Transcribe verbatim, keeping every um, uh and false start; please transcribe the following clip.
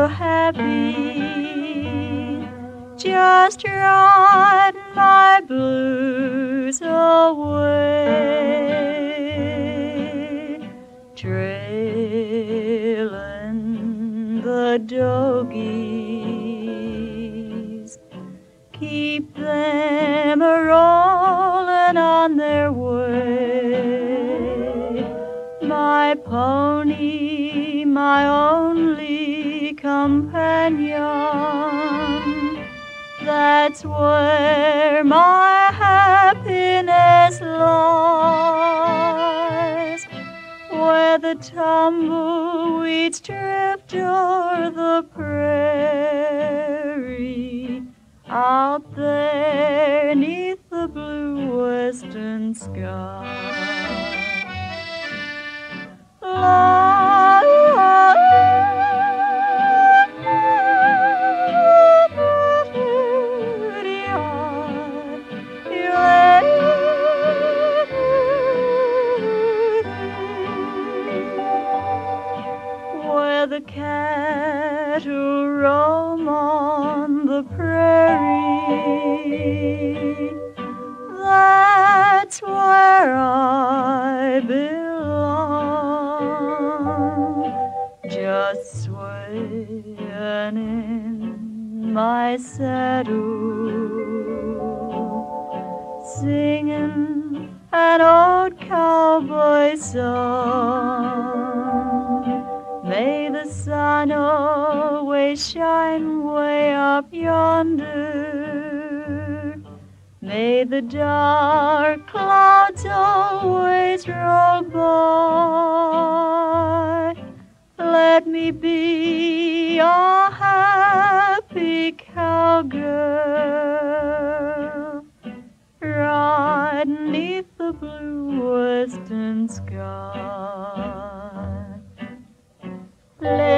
so happy, just riding my blues away, trailing the dogies, keep them a-rolling on their way. My pony, my only companion, that's where my happiness lies, where the tumbleweeds drift o'er the prairie, out there 'neath the blue western sky. La, la, where the cattle roam on the prairie, that's where I belong, just swaying in my saddle, singing an old cowboy song. May the sun always shine way up yonder, may the dark clouds always roll by. Let me be a happy cowgirl, riding 'neath the blue western sky. Let